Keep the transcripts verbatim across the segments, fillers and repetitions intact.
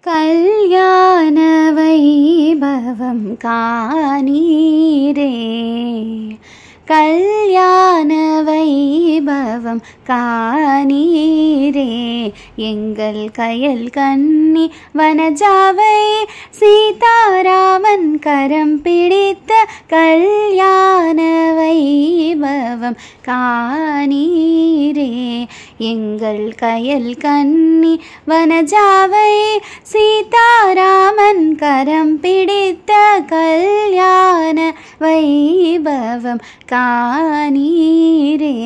கல்யாண வைபவம் காணீரே, கல்யாண வைபவம் காணீரே. எங்கள் கயல் கன்னி வனஜாவை சீதாராமன் கரம் பிடித்த கல்யாண வைபவம் காணீரே. எங்கள் கயல் கன்னி வனஜாவை சீதாராமன் கரம் பிடித்த கல்யாண வைபவம் காணீரே.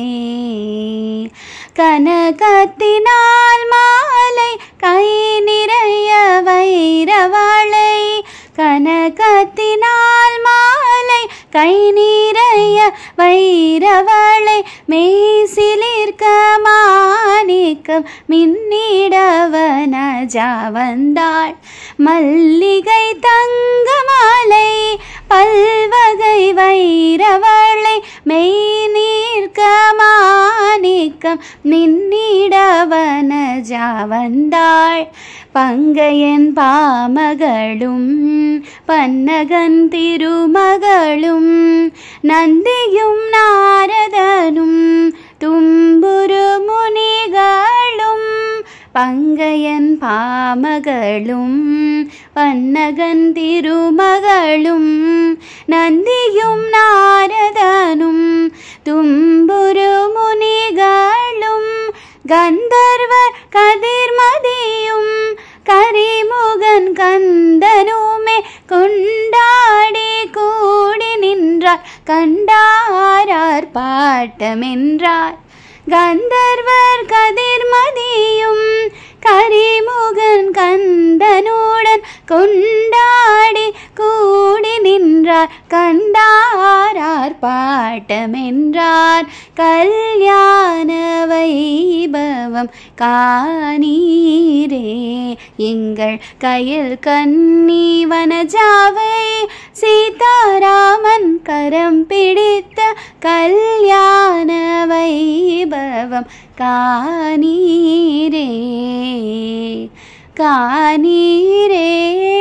கனகத்தினால் மாலை கை நிறைய வைரவளை, கனகத்தினால் மாலை கை நிறைய வைரவளை, மெய்சிலிர்க்க மாணிக்கம் மின்னிடவன ஜாவந்தாள். மல்லிகை தங்க மாலை பல்வகை வைரவளை, மெய் நீர்க்க மாணிக்கம் மின்னிடவன ஜாவந்தாள். பங்கையன் பாமகளும் பன்னகன் திருமகளும், நந்தியும் நாரதனும் தும்புரு முனிகளும். பங்கையன் பாமகளும் பன்னகன் திருமகளும், நந்தியும் நாரதனும் தும்புரு முனிகளும். கந்தர்வர் கதிர்மதியும் கரிமுகன் கந்தனுமே கொண்டாடி கூடி நின்றார், கண்டாரார் பாட்டமென்றார். கந்தர்வர் கதிர்மதியும் கரிமுகன் கந்தனுடன் கொண்டாடி கூடி நின்றார், கண்டாரார் பாட்டமென்றார். கல்யாண வைபவம் காணீரே. எங்கள் கயல் கன்னி வனஜாவை சீதாராமன் கரம் பிடித்த கல்யாண வைபவம் காணீரே, காணீரே.